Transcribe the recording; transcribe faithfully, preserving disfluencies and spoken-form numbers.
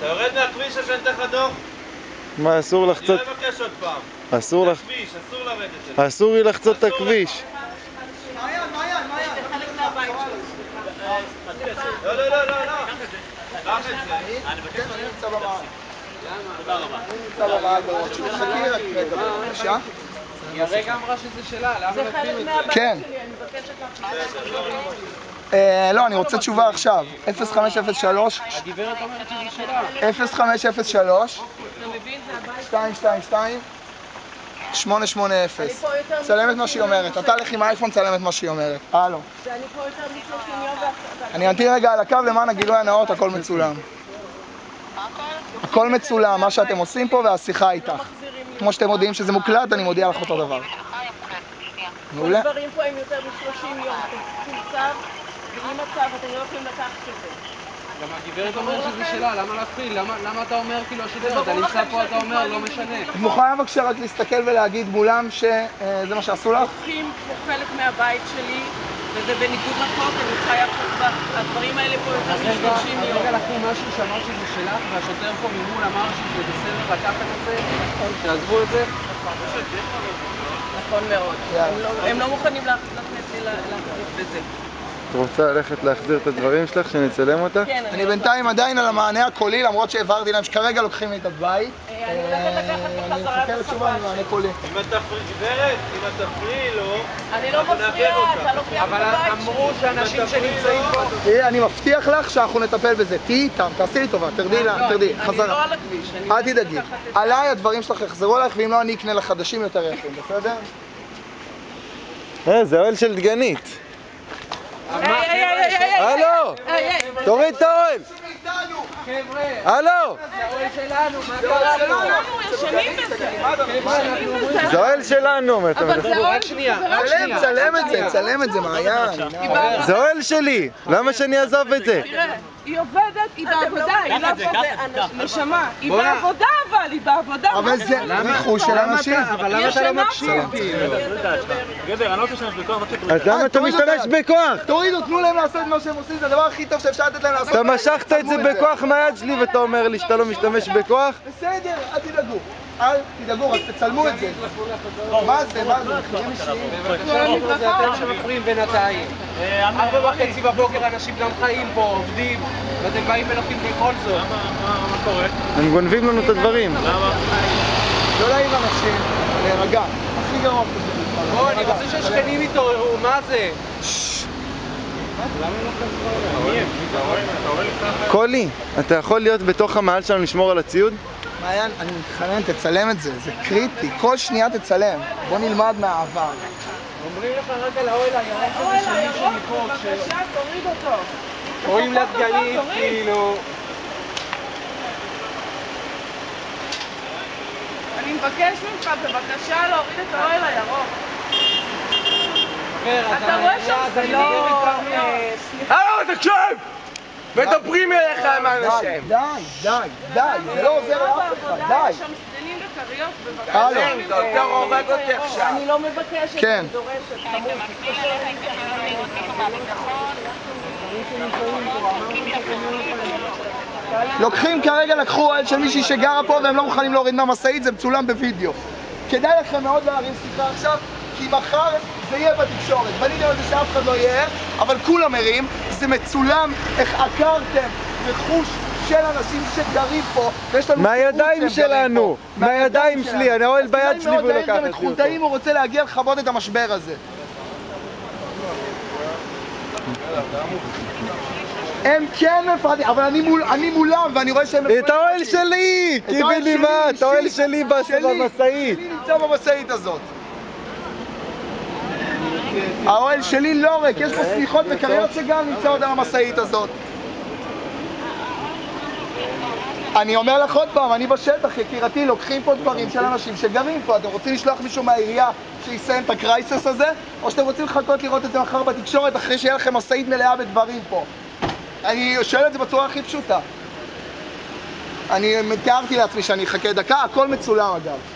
אתה יורד מהכביש או שאני אתן לך דוח? מה, אסור לחצות? אני לא אבקש עוד פעם. אסור לך... הכביש, אסור לרדת את זה. אסור לי לחצות את הכביש. מעיין, מעיין, מעיין. זה חלק מהבית שלי. לא, לא, לא, לא, לא. קח את זה. אני נמצא במעל. תודה רבה. אני נמצא במעל בראש שלי. חכי רק רגע, בבקשה. היא הרגע אמרה שזה שלה, למה לוקחים את זה? כן. אני מבקשת להחליט. לא, אני רוצה תשובה עכשיו. אפס חמש אפס שלוש הגברת אומרת שזה שלה. אפס חמש אפס שלוש אתה מבין? זה הבית. שתיים שתיים שתיים שמונה שמונה אפס. צלם את מה שהיא אומרת. אתה לך עם האייפון, צלם את מה שהיא אומרת. הלו. ואני פה יותר מ-שלושים יום ואתה... אני אמתין רגע על הקו למען הגילוי הנאות, הכל מצולם. הכל מצולם, מה שאתם עושים פה והשיחה איתך. כמו שאתם מודיעים שזה מוקלט, אני מודיע לך אותו דבר. מעולה. כל דברים פה הם יותר מ-שלושים יום. אתם צריכים צו, ואם הצו אתם לא יכולים לקחת את זה. גם הגברת אומרת שזה שלה, למה להפחיד? למה אתה אומר כאילו השדרת? אתה נמצא פה, אתה אומר, לא משנה. את מוכנה בבקשה רק להסתכל ולהגיד מולם שזה מה שעשו לך? לוקחים פה חלק מהבית שלי, וזה בניגוד לחוק, אני חיה פה, הדברים האלה פה יותר מ-שלושים יום. רגע לקחו משהו שאמר שזה שלך, והשוטר פה ממול אמר שזה בסדר לקחת את זה, תעזבו את זה. נכון מאוד. הם לא מוכנים להכניס לי להכניס בזה. את רוצה ללכת להחזיר את הדברים שלך, שנצלם אותך? כן. אני בינתיים עדיין על המענה הקולי, למרות שהעברתי להם שכרגע לוקחים לי את הבית. אני הולכת לקחת בחזרה אני מחכה לתשובה ממענה קולי. אם אתה פרי, גברת, אם אתה פרי, לא... אני לא מפריעה, אתה לוקח את אבל הבית אמרו שאנשים שנמצאים פה... אני מבטיח לך שאנחנו נטפל בזה. תהיי איתם, תעשי לי טובה, תרדי לה, תרדי, אני לא חזרה. על הכביש. אל תדאגי. עליי הדברים שלך יחזרו אלייך, ואם לא אני אקנה לחדשים יותר יפים, בסדר? אה, זה אוהל של דגנית. היי, היי, היי, היי, היי, הלו! תוריד את האוהל! חבר'ה, הלו! זה האוהל שלנו, מה קרה פה? אנחנו ישנים בזה. זה אוהל שלנו, מה אתה מדבר? רק שנייה, רק שנייה. צלם את זה, צלם את זה, מעיין. זה אוהל שלי! למה שאני אעזוב את זה? תראה, היא עובדת, היא בעבודה, היא לא עובדת. נשמה, היא בעבודה אבל, היא בעבודה. אבל זה רכוש של אנשים. אבל למה אתה לא מקשיב? גבר, אני לא רוצה להשתמש בכוח, אז למה אתה משתמש בכוח? תורידו, תנו להם לעשות את מה שהם עושים, זה הדבר הכי טוב שאפשר לתת להם לעשות. אתה משכת את זה בכוח מהיד שלי ואתה אומר לי שאתה לא משתמש בכוח? בסדר, אל תדאגו. אל תדאגו, רק תצלמו את זה. מה זה, מה זה, מחירים אישיים? בבקשה, זה אתם שמפריעים בינתיים. ארבע וחצי בבוקר אנשים גם חיים פה, עובדים, ואתם באים ולוקחים בכל זאת. מה קורה? הם גונבים לנו את הדברים. למה? לא להעיר אנשים, להירגע. הכי גרוע כזה. בוא, אני רוצה שהשכנים יתעוררו, מה זה? קולי, אתה יכול להיות בתוך המעל שלנו לשמור על הציוד? מעיין, אני מתחנן, תצלם את זה, זה קריטי. כל שנייה תצלם. בוא נלמד מהעבר. אומרים לך רגע לאוהל הירוק הזה של מישהו מפה, בבקשה, תוריד אותו. קוראים לה דגנית, כאילו... אני מבקש ממך, בבקשה, להוריד את האוהל הירוק. אתה רואה שם זה לא... הלו, תקשיב! מדברים אליך עם האנשים. די, די, די, זה לא עוזר לאף אחד, די. יש שם סדינים וכריות, בבקשה. הלו. אתה יותר הורג אותי עכשיו. אני לא מבקשת, כן. אני דורשת. חמוד, תתקשר אליי. לוקחים כרגע, לקחו אוהל של מישהי שגרה פה והם לא מוכנים להוריד מהמשאית, זה מצולם בווידאו. כדאי לכם מאוד להרים שיחה עכשיו, כי מחר זה יהיה בתקשורת. בניתם על זה שאף אחד לא יהיה, אבל כולם מרים, זה מצולם איך עקרתם רכוש של אנשים שגרים פה, ויש לנו... מהידיים שלנו! מהידיים שלי, אני האוהל ביד שלי והוא לקח את זה. האם הוא רוצה להגיע לכבות את המשבר הזה. הם כן מפחדים, אבל אני, מול, אני מולם ואני רואה שהם... את האוהל שלי! קיבל לי מה? את האוהל שלי במשאית. שלי נמצא במשאית הזאת. האוהל שלי לא ריק, יש פה סליחות וכריות שגם נמצאות על המשאית הזאת. אני אומר לך עוד פעם, אני בשטח, יקירתי, לוקחים פה דברים של אנשים שגרים פה. אתם רוצים לשלוח מישהו מהעירייה שיסיים את הקרייסס הזה? או שאתם רוצים לחכות לראות את זה מחר בתקשורת אחרי שיהיה לכם משאית מלאה בדברים פה? אני שואל את זה בצורה הכי פשוטה. אני תיארתי לעצמי שאני אחכה דקה, הכל מצולם אגב.